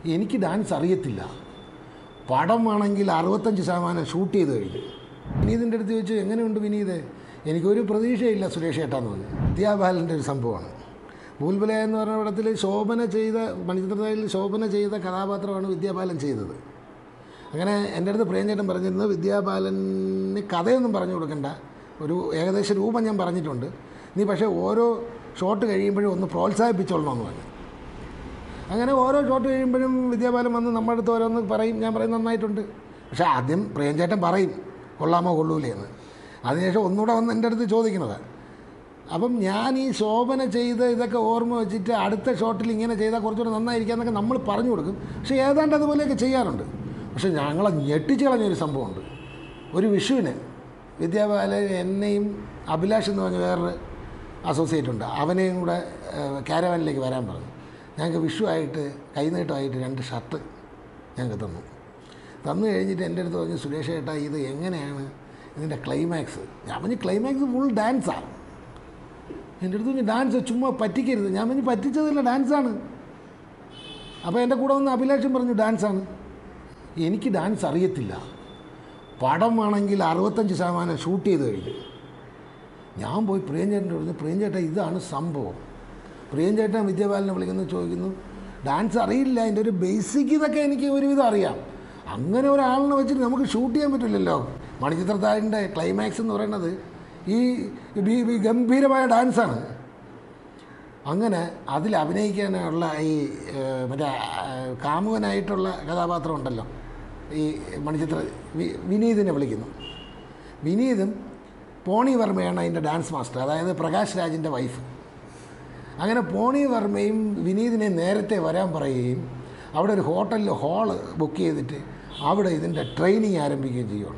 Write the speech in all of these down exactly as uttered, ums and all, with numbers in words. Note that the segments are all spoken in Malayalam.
എനിക്ക് ഡാൻസ് അറിയത്തില്ല. പടമാണെങ്കിൽ അറുപത്തഞ്ച് ശതമാനം ഷൂട്ട് ചെയ്ത് കഴിഞ്ഞു. വിനീതിൻ്റെ അടുത്ത് ചോദിച്ചു, എങ്ങനെയുണ്ട് വിനീത്? എനിക്കൊരു പ്രതീക്ഷയില്ല സുരേഷ് ഏട്ടാന്ന് പറഞ്ഞു. വിദ്യാബാലൻ്റെ ഒരു സംഭവമാണ്. ഭൂൽബുലയ എന്ന് പറഞ്ഞ പടത്തിൽ ശോഭന ചെയ്ത മണിച്ചിത്രത്താഴിൽ ശോഭന ചെയ്ത കഥാപാത്രമാണ് വിദ്യാബാലൻ ചെയ്തത്. അങ്ങനെ എൻ്റെ അടുത്ത് പ്രേംചേട്ടൻ പറഞ്ഞിരുന്നു, വിദ്യാബാലന് കഥയൊന്നും പറഞ്ഞു കൊടുക്കണ്ട, ഒരു ഏകദേശ രൂപം ഞാൻ പറഞ്ഞിട്ടുണ്ട്, നീ പക്ഷേ ഓരോ ഷോട്ട് കഴിയുമ്പോഴും ഒന്ന് പ്രോത്സാഹിപ്പിച്ചോളണമെന്ന് പറഞ്ഞു. അങ്ങനെ ഓരോ ഷോട്ട് കഴിയുമ്പോഴും വിദ്യാബാലൻ വന്ന് നമ്മുടെ അടുത്ത് ഓരോന്ന് പറയും, ഞാൻ പറയും നന്നായിട്ടുണ്ട്. പക്ഷേ ആദ്യം പ്രേംചേട്ടൻ പറയും കൊള്ളാമോ കൊള്ളൂലേ എന്ന്. അതിനുശേഷം ഒന്നുകൂടെ വന്ന് എൻ്റെ അടുത്ത് ചോദിക്കണത്. അപ്പം ഞാൻ ഈ ശോഭന ചെയ്ത് ഇതൊക്കെ ഓർമ്മ വെച്ചിട്ട് അടുത്ത ഷോട്ടിൽ ഇങ്ങനെ ചെയ്താൽ കുറച്ചുകൂടെ നന്നായിരിക്കാമെന്നൊക്കെ നമ്മൾ പറഞ്ഞു കൊടുക്കും. പക്ഷേ ഏതാണ്ട് അതുപോലെയൊക്കെ ചെയ്യാറുണ്ട്. പക്ഷേ ഞങ്ങളെ ഞെട്ടിച്ച് കളഞ്ഞൊരു സംഭവമുണ്ട്. ഒരു വിഷുവിന് വിദ്യാബാലൻ എന്നെയും അഭിലാഷ് എന്ന് പറഞ്ഞ വേറൊരു അസോസിയേറ്റ് ഉണ്ട്, അവനെയും കൂടെ കാരവാനിലേക്ക് വരാൻ പറഞ്ഞു. ഞങ്ങൾക്ക് വിഷു ആയിട്ട് കൈനീട്ടമായിട്ട് രണ്ട് ഷർട്ട് ഞങ്ങൾക്ക് തന്നു. തന്നു കഴിഞ്ഞിട്ട് എൻ്റെ അടുത്ത് പറഞ്ഞു, സുരേഷ് ഏട്ടാ ഇത് എങ്ങനെയാണ് ഇതിൻ്റെ ക്ലൈമാക്സ്? ഞാൻ പറഞ്ഞു ക്ലൈമാക്സ് ഫുൾ ഡാൻസാണ്. എൻ്റെ അടുത്ത് പറഞ്ഞു ഡാൻസ് ചുമ്മാ പറ്റിക്കരുത്. ഞാൻ പറഞ്ഞു പറ്റിച്ചതില്ല, ഡാൻസാണ്. അപ്പോൾ എൻ്റെ കൂടെ വന്ന് അഭിലാഷം പറഞ്ഞു ഡാൻസാണ്. എനിക്ക് ഡാൻസ് അറിയത്തില്ല. പടമാണെങ്കിൽ അറുപത്തഞ്ച് ശതമാനം ഷൂട്ട് ചെയ്ത് കഴിഞ്ഞു. ഞാൻ പോയി പ്രേംചേട്ടൻ്റെ പറഞ്ഞു, പ്രേംചേട്ടൻ ഇതാണ് സംഭവം. പ്രേംചേട്ടൻ വിദ്യാബാലനെ വിളിക്കുന്നു, ചോദിക്കുന്നു ഡാൻസ് അറിയില്ല, അതിൻ്റെ ഒരു ബേസിക് ഇതൊക്കെ എനിക്ക് ഒരുവിധം അറിയാം. അങ്ങനെ ഒരാളിനെ വെച്ചിട്ട് നമുക്ക് ഷൂട്ട് ചെയ്യാൻ പറ്റില്ലല്ലോ. മണിച്ചിത്രത്താഴിൻ്റെ ക്ലൈമാക്സ് എന്ന് പറയുന്നത് ഈ ഗംഭീരമായ ഡാൻസാണ്. അങ്ങനെ അതിൽ അഭിനയിക്കാനുള്ള ഈ മറ്റേ കാമുകനായിട്ടുള്ള കഥാപാത്രം ഉണ്ടല്ലോ, ഈ മണിച്ചിത്ര വിനീതിനെ വിളിക്കുന്നു. വിനീതും പോണി വർമ്മയാണ് അതിൻ്റെ ഡാൻസ് മാസ്റ്റർ, അതായത് പ്രകാശ് രാജിൻ്റെ വൈഫ്. അങ്ങനെ പോണി വർമ്മയും വിനീതിനെ നേരത്തെ വരാൻ പറയുകയും അവിടെ ഒരു ഹോട്ടലിൽ ഹാള് ബുക്ക് ചെയ്തിട്ട് അവിടെ ഇതിൻ്റെ ട്രെയിനിങ് ആരംഭിക്കുകയും ചെയ്യുകയാണ്.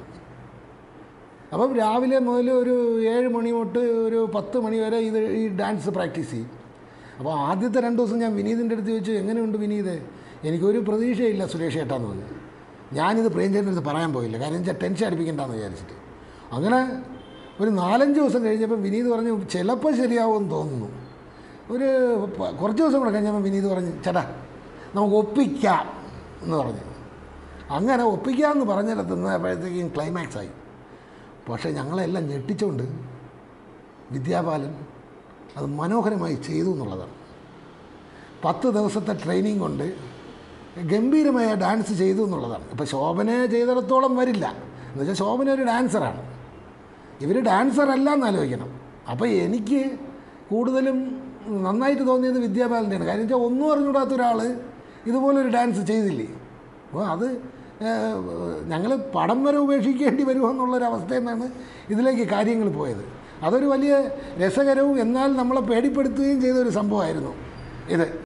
അപ്പം രാവിലെ മുതൽ ഒരു ഏഴ് മണി തൊട്ട് ഒരു പത്ത് മണി വരെ ഇത് ഈ ഡാൻസ് പ്രാക്ടീസ് ചെയ്യും. അപ്പോൾ ആദ്യത്തെ രണ്ട് ദിവസം ഞാൻ വിനീതിൻ്റെ അടുത്ത് ചോദിച്ചു, എങ്ങനെയുണ്ട് വിനീത്? എനിക്കൊരു പ്രതീക്ഷയില്ല സുരേഷ് ഏട്ടാന്ന് പറഞ്ഞു. ഞാനിത് പ്രേംചേട്ടൻ്റെ അടുത്ത് പറയാൻ പോയില്ല, കാരണം വെച്ചാൽ ടെൻഷൻ അടിപ്പിക്കേണ്ടെന്ന് വിചാരിച്ചിട്ട്. അങ്ങനെ ഒരു നാലഞ്ച് ദിവസം കഴിഞ്ഞപ്പോൾ വിനീത് പറഞ്ഞു ചിലപ്പോൾ ശരിയാവുമെന്ന് തോന്നുന്നു. ഒരു കുറച്ച് ദിവസം കൂടെ കഴിഞ്ഞപ്പോൾ വിനീത് പറഞ്ഞു, ചേട്ടാ നമുക്ക് ഒപ്പിക്കാം എന്ന് പറഞ്ഞു. അങ്ങനെ ഒപ്പിക്കാമെന്ന് പറഞ്ഞിടത്തുനിന്നപ്പോഴത്തേക്കും ക്ലൈമാക്സ് ആയി. പക്ഷേ ഞങ്ങളെല്ലാം ഞെട്ടിച്ചുകൊണ്ട് വിദ്യാബാലൻ അത് മനോഹരമായി ചെയ്തു എന്നുള്ളതാണ്. പത്ത് ദിവസത്തെ ട്രെയിനിങ് കൊണ്ട് ഗംഭീരമായ ഡാൻസ് ചെയ്തു എന്നുള്ളതാണ്. ഇപ്പോൾ ശോഭന ചെയ്തിടത്തോളം വരില്ല, എന്നുവെച്ചാൽ ശോഭന ഒരു ഡാൻസറാണ്, ഇവർ ഡാൻസറല്ല എന്നാലോചിക്കണം. അപ്പോൾ എനിക്ക് കൂടുതലും നന്നായിട്ട് തോന്നിയത് വിദ്യാബാലൻ്റെയാണ്. കാര്യം വെച്ചാൽ ഒന്നും അറിഞ്ഞുകൂടാത്ത ഒരാൾ ഇതുപോലൊരു ഡാൻസ് ചെയ്തില്ലേ. അപ്പോൾ അത് ഞങ്ങൾ പടം വരെ ഉപേക്ഷിക്കേണ്ടി വരുമോ എന്നുള്ളൊരവസ്ഥയിൽ നിന്നാണ് ഇതിലേക്ക് കാര്യങ്ങൾ പോയത്. അതൊരു വലിയ രസകരവും എന്നാൽ നമ്മളെ പേടിപ്പെടുത്തുകയും ചെയ്ത ഒരു സംഭവമായിരുന്നു ഇത്.